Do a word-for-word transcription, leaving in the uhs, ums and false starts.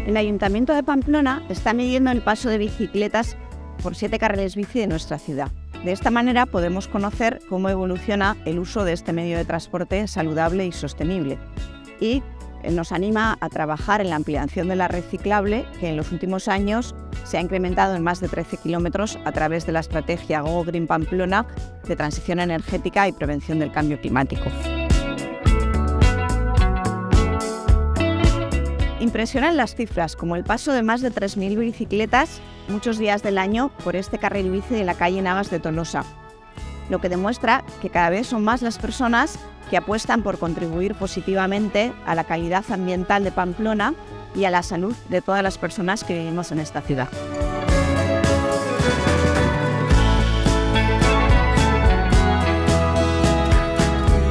El Ayuntamiento de Pamplona está midiendo el paso de bicicletas por siete carriles bici de nuestra ciudad. De esta manera podemos conocer cómo evoluciona el uso de este medio de transporte saludable y sostenible. Y nos anima a trabajar en la ampliación de la red ciclable, que en los últimos años se ha incrementado en más de trece kilómetros a través de la estrategia Go Green Pamplona de transición energética y prevención del cambio climático. Impresionan las cifras, como el paso de más de tres mil bicicletas muchos días del año por este carril bici de la calle Navas de Tolosa, lo que demuestra que cada vez son más las personas que apuestan por contribuir positivamente a la calidad ambiental de Pamplona y a la salud de todas las personas que vivimos en esta ciudad.